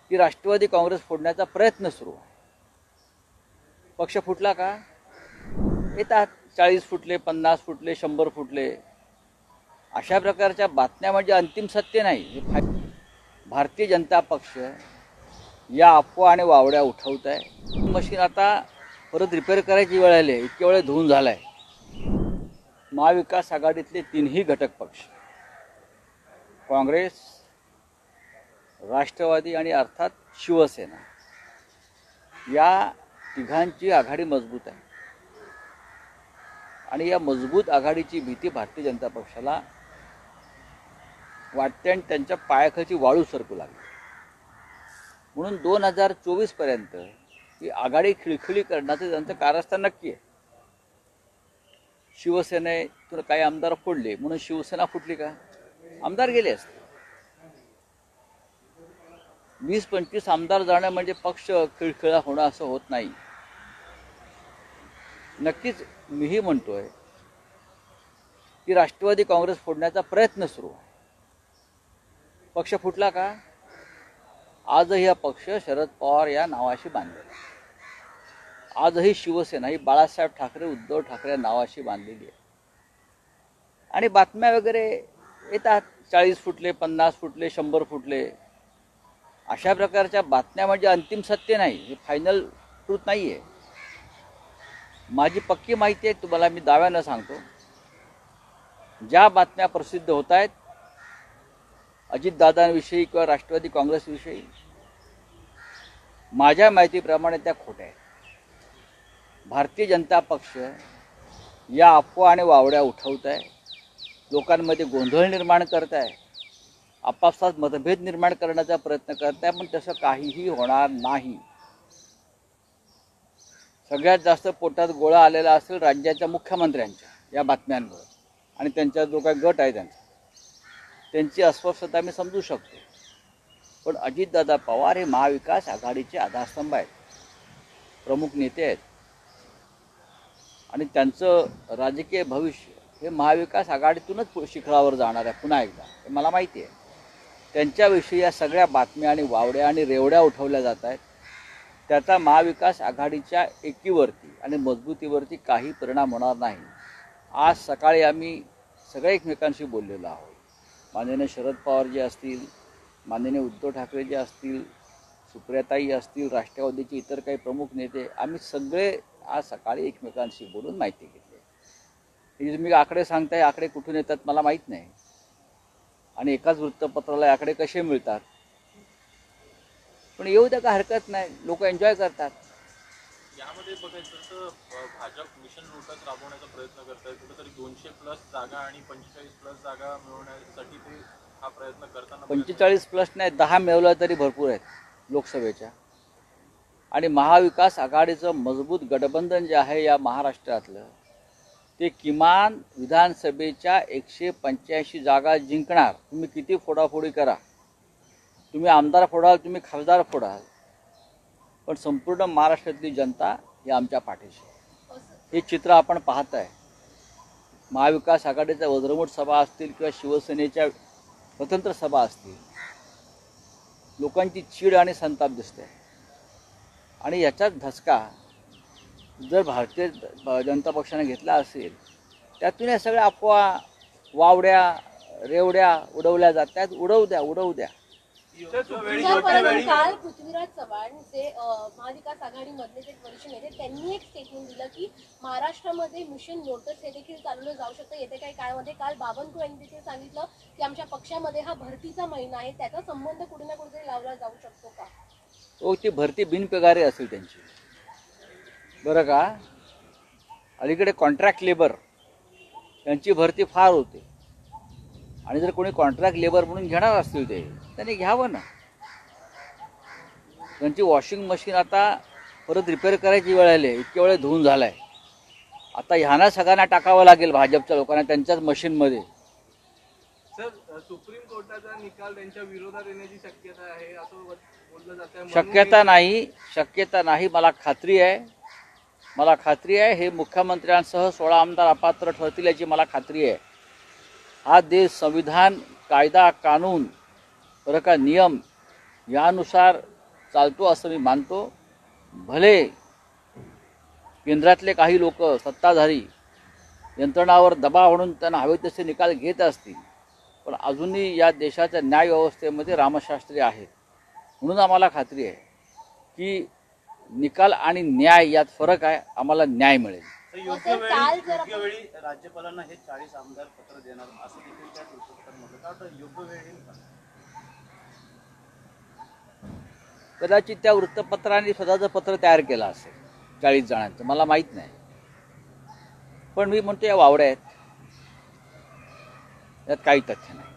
की राष्ट्रवादी काँग्रेस फोडण्याचा प्रयत्न सुरू आहे। पक्ष फुटला का? येतात 40 फुटले, 50 फुटले, 100 फुटले, अशा प्रकारच्या बातम्या म्हणजे अंतिम सत्य नाही। भारतीय जनता पक्ष या अफवा आणि वावड्या उठवत आहे। मशीन आता परत रिपेअर करायची वेळ आली आहे, इतक्या वेळ धुवून झालाय। महाविकास आघाडीतले तीनही घटक पक्ष काँग्रेस, राष्ट्रवादी आणि अर्थात शिवसेना या तिघांची आघाडी मजबूत आहे आणि या मजबूत आघाडीची भीती भारतीय जनता पक्षाला वाटते आणि त्यांच्या पायाखालची वाळू सरकू लागली। म्हणून 2024 पर्यंत ही आघाडी खिळखिळी करण्याचं त्यांचं कारस्थान नक्की आहे। शिवसेनेतून काही आमदार फोडले म्हणून शिवसेना फुटली का? आमदार गेले असते। 20-25 आमदार जाणं म्हणजे पक्ष खिळखिळा होणं असं होत नाही। नक्कीच मीही म्हणतोय की राष्ट्रवादी काँग्रेस फोडण्याचा प्रयत्न सुरू आहे। पक्ष फुटला का? आजही हा पक्ष शरद पवार या नावाशी बांधलेला आहे। आजही शिवसेना ही बाळासाहेब ठाकरे, उद्धव ठाकरे नावाशी बांधलेली आहे आणि बातम्या वगैरे येतात 40 फुटले, 50 फुटले, 100 फुटले, अशा प्रकारच्या बातम्या म्हणजे अंतिम सत्य नाही, हे फायनल ट्रूथ नाही आहे। माझी पक्की माहिती आहे, तुम्हाला मी दाव्यानं सांगतो, ज्या बातम्या प्रसिद्ध होत आहेत अजितदादांविषयी किंवा राष्ट्रवादी काँग्रेसविषयी, माझ्या माहितीप्रमाणे त्या खोट्या आहेत। भारतीय जनता पक्ष या अफवा आणि वावड्या उठवत आहे, लोकांमध्ये गोंधळ निर्माण करत आहे, आपापसात मतभेद निर्माण करण्याचा प्रयत्न करत आहे, पण तसं काहीही होणार नाही। सगळ्यात जास्त पोटात गोळा आलेला असेल राज्याच्या मुख्यमंत्र्यांच्या या बातम्यांवर आणि त्यांचा जो काही गट आहे त्यांची अस्वस्थता मी समजू शकतो, पण अजितदादा पवार हे महाविकास आघाडीचे आधारस्तंभ आहेत, प्रमुख नेते आहेत आणि त्यांचं राजकीय भविष्य हे महाविकास आघाडीतूनच शिखरावर जाणार आहे पुन्हा एकदा, हे मला माहिती आहे। त्यांच्याविषयी या सगळ्या बातम्या आणि वावड्या आणि रेवड्या उठवल्या जात आहेत, त्याचा महाविकास आघाडीच्या एकीवरती आणि मजबूतीवरती काही परिणाम होणार नाही। आज सकाळी आम्ही सगळे एकमेकांशी बोललेलो आहोत। माननीय शरद पवार जे असतील, माननीय उद्धव ठाकरे जे असतील, सुप्रियाताई असतील, राष्ट्रवादीचे इतर काही प्रमुख नेते, आम्ही सगळे आज सकाळी एकमेकांशी बोलून माहिती घेतली। हे तुम्ही आकडे सांगताय, आकडे कुठून येतात मला माहीत नाही आणि एकाच वृत्तपत्राला आकडे कसे मिळतात, पण येऊ द्या, का हरकत नाही, लोक एन्जॉय करतात। यामध्ये बघायचं तर भाजप मिशन लोटस राबवण्याचा प्रयत्न करत आहे, कुठेतरी 200+ जागा आणि 45+ जागा मिळवण्यासाठी ते हा प्रयत्न करताना 45+ नाही, 10 मिळवलं तरी भरपूर आहेत लोकसभेच्या। आणि महाविकास आघाडीचं मजबूत गठबंधन जे आहे या महाराष्ट्रातलं, ते किमान विधानसभेच्या 185 जागा जिंकणार। तुम्ही किती फोडाफोडी करा, तुम्ही आमदार फोडाल, तुम्ही खासदार फोडाल, पण संपूर्ण महाराष्ट्रातली जनता ही आमच्या पाठीशी आहे। हे चित्र आपण पाहत आहे। महाविकास आघाडीच्या वज्रमूठ सभा असतील किंवा शिवसेनेच्या स्वतंत्र सभा असतील, लोकांची चीड आणि संताप दिसते आणि याचाच धसका जर भारतीय जनता पक्षाने घेतला असेल, त्यातून या सगळ्या अफवा, वावड्या, रेवड्या उडवल्या जातात। उडवू द्या। काल पृथ्वीराज चव्हाण जे महाविकास आघाडीमधले जे वरिष्ठ नेते, त्यांनी एक स्टेटमेंट दिलं की महाराष्ट्रामध्ये मिशन लोटस हे देखील चालवलं जाऊ शकतं येत्या काही काळामध्ये। काल बावनकुळे यांनी देखील सांगितलं की आमच्या पक्षामध्ये हा भरतीचा महिना आहे, त्याचा संबंध कुठे ना कुठेतरी लावला जाऊ शकतो का? तो ती भरती बिनपगारी असेल त्यांची, बरं का? अलीकडे कॉन्ट्रॅक्ट लेबर यांची भरती फार होते आणि जर कोणी कॉन्ट्रॅक्ट लेबर म्हणून घेणार असतील ते त्यांनी घ्यावं ना। त्यांची वॉशिंग मशीन आता परत रिपेअर करायची वेळ आली आहे, इतक्या वेळ धुवून झालाय। आता ह्यांना सगळ्यांना टाकावं लागेल, भाजपच्या लोकांना त्यांच्याच मशीनमध्ये। सर, सुप्रीम कोर्टाचा निकाल त्यांच्या विरोधात येण्याची शक्यता आहे असं बोललं जातं। शक्यता नाही, मला खात्री आहे हे मुख्यमंत्र्यांसह 16 आमदार अपात्र ठरतील याची मला खात्री आहे। हा देश संविधान, कायदा, कानून, बरं का, नियम यानुसार चालतो असं मी मानतो. भले केंद्रातले काही लोक सत्ताधारी यंत्रणावर दबाव आणून त्यांना हवे तसे निकाल घेत असतील, पण अजूनही या देशाच्या न्यायव्यवस्थेमध्ये रामशास्त्री आहेत. म्हणून आम्हाला खात्री आहे की निकाल आणि न्याय यात फरक आहे. आम्हाला न्याय मिळेल. योग्य वेळी राज्यपालांना हे 40 आमदार पत्र देणार असं देखील त्या वृत्तपत्रात म्हटलं. योग्य वेळ येईल का? कदाचित त्या वृत्तपत्राने स्वतःचं पत्र तयार केलं असेल 40 जणांचं, मला माहीत नाही. पण मी म्हणतो या वावड्या आहेत, यात काही तथ्य नाही.